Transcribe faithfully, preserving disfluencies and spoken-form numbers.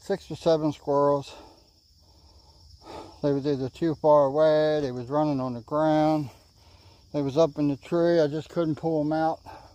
six or seven squirrels. They was either too far away, they was running on the ground, they was up in the tree. I just couldn't pull them out.